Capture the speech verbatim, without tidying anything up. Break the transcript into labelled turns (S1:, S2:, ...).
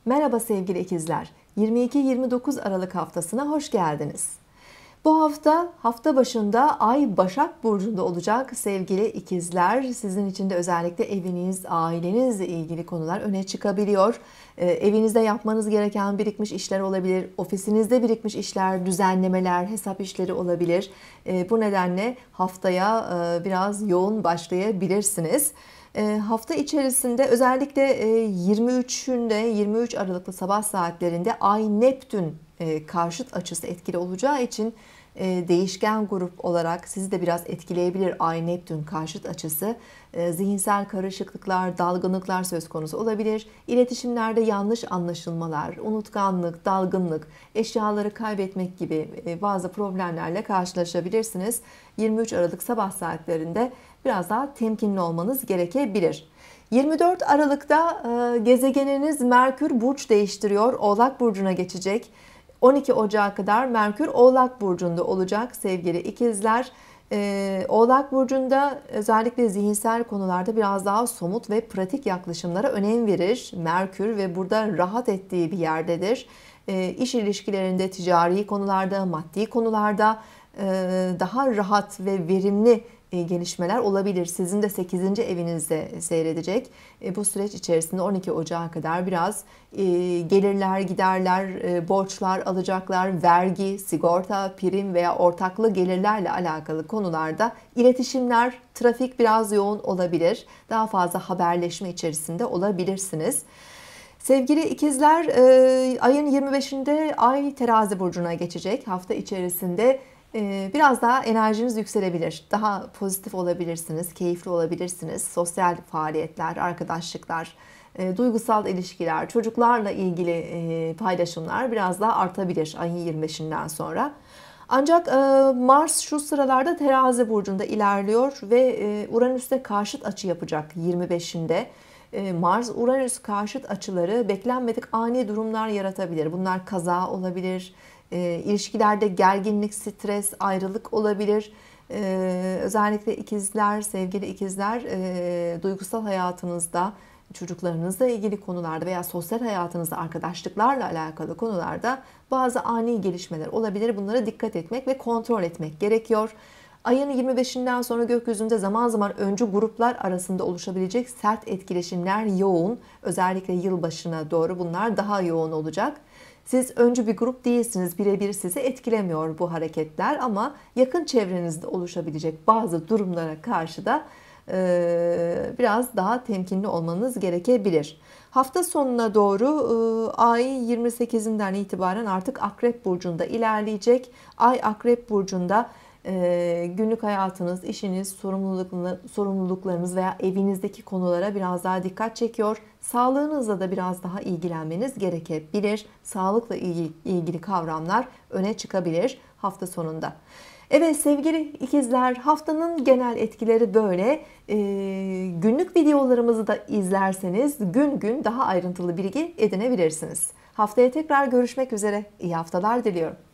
S1: Merhaba sevgili ikizler. yirmi iki yirmi dokuz Aralık haftasına hoş geldiniz. Bu hafta hafta başında Ay Başak Burcu'nda olacak sevgili ikizler. Sizin için de özellikle eviniz, ailenizle ilgili konular öne çıkabiliyor. Ee, evinizde yapmanız gereken birikmiş işler olabilir. Ofisinizde birikmiş işler, düzenlemeler, hesap işleri olabilir. Ee, bu nedenle haftaya e, biraz yoğun başlayabilirsiniz. Hafta içerisinde özellikle yirmi üçünde yirmi üç Aralık'ta sabah saatlerinde Ay Neptün karşıt açısı etkili olacağı için değişken grup olarak sizi de biraz etkileyebilir. Ay Neptün karşıt açısı zihinsel karışıklıklar, dalgınlıklar söz konusu olabilir. İletişimlerde yanlış anlaşılmalar, unutkanlık, dalgınlık, eşyaları kaybetmek gibi bazı problemlerle karşılaşabilirsiniz. yirmi üç Aralık sabah saatlerinde biraz daha temkinli olmanız gerekebilir. yirmi dört Aralık'ta gezegeniniz Merkür burç değiştiriyor. Oğlak Burcu'na geçecek. on iki Ocağı kadar Merkür Oğlak Burcu'nda olacak sevgili ikizler. Oğlak Burcu'nda özellikle zihinsel konularda biraz daha somut ve pratik yaklaşımlara önem verir Merkür ve burada rahat ettiği bir yerdedir. İş ilişkilerinde, ticari konularda, maddi konularda daha rahat ve verimli gelişmeler olabilir. Sizin de sekizinci evinizde seyredecek. Bu süreç içerisinde on iki Ocağı kadar biraz gelirler, giderler, borçlar, alacaklar, vergi, sigorta, prim veya ortaklı gelirlerle alakalı konularda iletişimler, trafik biraz yoğun olabilir. Daha fazla haberleşme içerisinde olabilirsiniz. Sevgili ikizler, ayın yirmi beşinde Ay Terazi Burcu'na geçecek. Hafta içerisinde biraz daha enerjiniz yükselebilir. Daha pozitif olabilirsiniz, keyifli olabilirsiniz. Sosyal faaliyetler, arkadaşlıklar, duygusal ilişkiler, çocuklarla ilgili paylaşımlar biraz daha artabilir ayın yirmi beşinden sonra. Ancak Mars şu sıralarda Terazi Burcu'nda ilerliyor ve Uranüs'te karşıt açı yapacak yirmi beşinde. Mars-Uranüs karşıt açıları beklenmedik ani durumlar yaratabilir. Bunlar kaza olabilir, e, ilişkilerde gerginlik, stres, ayrılık olabilir. E, özellikle ikizler, sevgili ikizler, e, duygusal hayatınızda, çocuklarınızla ilgili konularda veya sosyal hayatınızda, arkadaşlıklarla alakalı konularda bazı ani gelişmeler olabilir. Bunlara dikkat etmek ve kontrol etmek gerekiyor. Ayın yirmi beşinden sonra gökyüzünde zaman zaman öncü gruplar arasında oluşabilecek sert etkileşimler yoğun. Özellikle yılbaşına doğru bunlar daha yoğun olacak. Siz öncü bir grup değilsiniz. Birebir sizi etkilemiyor bu hareketler ama yakın çevrenizde oluşabilecek bazı durumlara karşı da e, biraz daha temkinli olmanız gerekebilir. Hafta sonuna doğru e, Ay yirmi sekizinden itibaren artık Akrep Burcu'nda ilerleyecek. Ay Akrep Burcu'nda günlük hayatınız, işiniz, sorumluluklarınız veya evinizdeki konulara biraz daha dikkat çekiyor. Sağlığınızla da biraz daha ilgilenmeniz gerekebilir. Sağlıkla ilgili kavramlar öne çıkabilir hafta sonunda. Evet sevgili ikizler, haftanın genel etkileri böyle. Günlük videolarımızı da izlerseniz gün gün daha ayrıntılı bilgi edinebilirsiniz. Haftaya tekrar görüşmek üzere. İyi haftalar diliyorum.